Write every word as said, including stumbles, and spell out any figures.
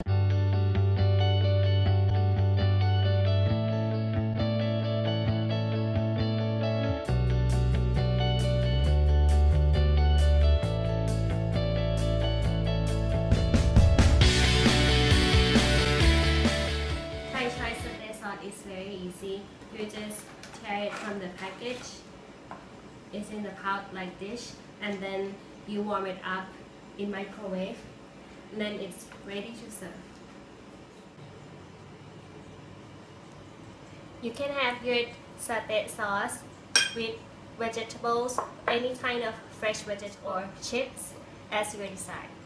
Thai chai satay sauce is very easy. You just tear it from the package. It's in the pouch like this, and then you warm it up in microwave, and then it's ready to serve. You can have your satay sauce with vegetables, any kind of fresh vegetables or chips as you decide.